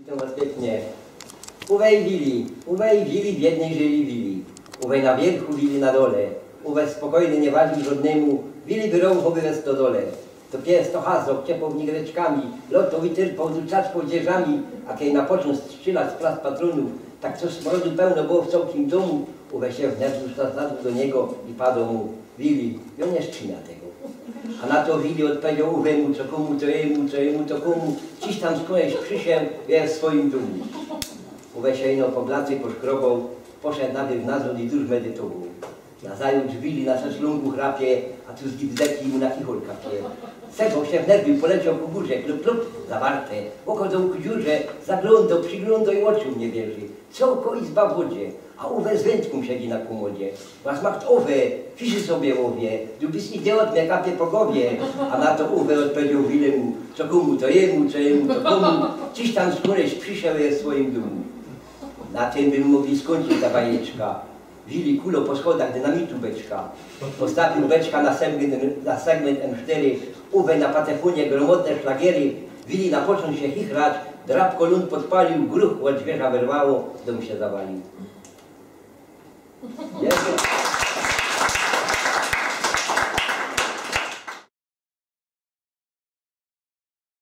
Witam was pięknie. Uwej wili, w jednej żyli wili. Uwej na wierchu, wili na dole. Uwe spokojny nie wadził żadnemu, wili wyrął choby we stodole. To pies, to hazok, ciepło w nich reczkami, lotą i tyrpą, duczaczką dzieżami, a kiedy na począł strzelać z plac patronów, tak co smrodu pełno było w całkiem domu, uwe się wnerzył zadł do niego i padł mu, wili, i on nie szczynia tego. A na to wili odpowiedział uwemu, co komu, to jemu, to komu, dziś tam skądś przysięł, jest w swoim domu. Uwe się ino po blacy poszkrobał, poszedł najpierw na złot i dusz medytował. Nazajutrz wili na szeszlungu chrapie, a tu z gibzdeki mu na kichol kapie. Segał się wnerwił, poleciał ku górze, klub, zawarte. Oko do dziurze, zaglądał, przyglądał i oczu nie wierzy. Całko izba w wodzie, a uwe z wędką siedzi na komodzie. Was macht owe, pisze sobie łowie, du bist idiot, mnie kapie po głowie. A na to uwe odpowiedział wilemu, co komu, to jemu, to komu. Dziś tam skądś przyszedł jest w swoim domu. Na tym bym mogli skończyć ta bajeczka. Wili kulo po schodach dynamitu beczka. Postawił beczka na segment M4. Uwe na patefonie gromodne szlagiery. Wili na począć się chichrać. Drab kolumn podpalił, gruch od zwierza wyrwało. Dom się zawalił.